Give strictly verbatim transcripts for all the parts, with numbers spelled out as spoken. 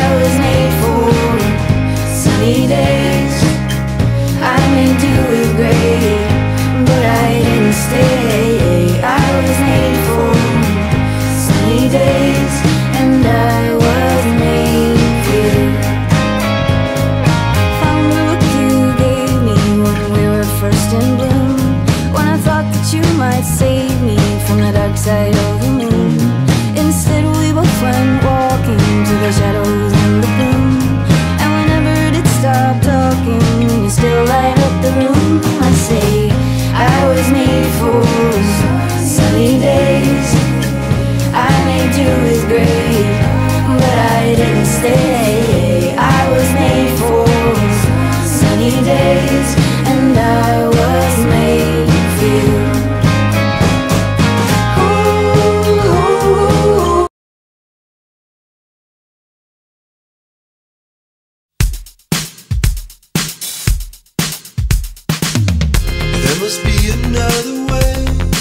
was made for sunny days. I may do it great, but I didn't stay. I was made for sunny days, and I was made for you. Found the look you gave me when we were first in bloom, when I thought that you might save me from the dark side of the moon. Instead we both went walking to the shadows and the gloom, and we never did stop talking, and you still light up the room. I say I was made for sunny days. I may do it great, but I didn't stay. I was made for sunny days, and I was made for you. There must be another way,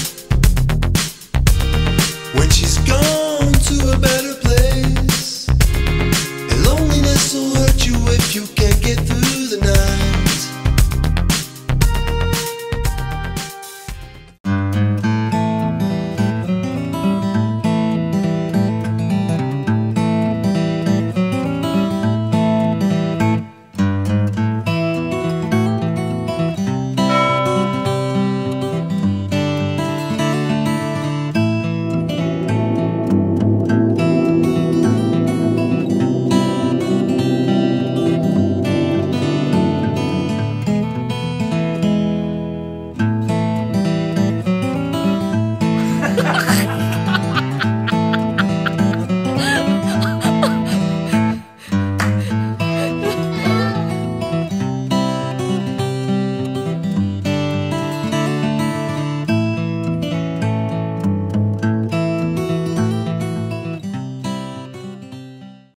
when she's gone to a better place, and loneliness will hurt you if you can't.